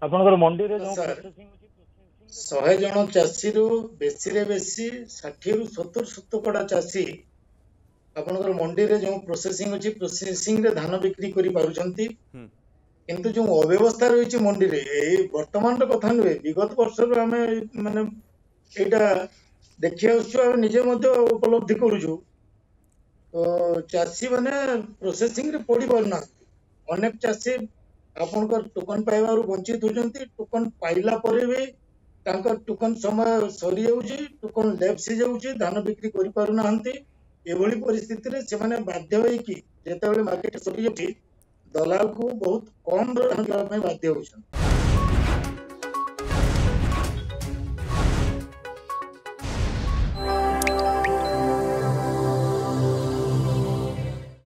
आपनकर मंडी रे जो सर प्रोसेसिंग होची प्रोसेसिंग रे 100 जन चाषी रु बेसी रे बेसी 60 रु 70 शतकड़ा चाषी आपनकर मंडी रे जो प्रोसेसिंग होची प्रोसेसिंग रे धान बिक्री करि पारुचंती। हम्म किंतु जो अव्यवस्था रही मंडी रे ए वर्तमान कथा नुहे विगत वर्ष आम माने एटा देखि आसु निजे मध्य उपलब्धि करूछु। तो चाषी माने प्रोसेसिंग रे पड़ी पारना अनेक चाषी आपनकर टोकन पाइबारु वंचित होजंती टोकन पाइला परे भी तांकर टोकन समय सरी जाउची टोकन लैप्स हो जाउची धान बिक्री करि पारु नाहंती। एभली परिस्थिति रे से माने बाध्य होई कि जेतेबेले मार्केट सरी जाउची दलाल को बहुत कम धान देवा बाध्य होउछन।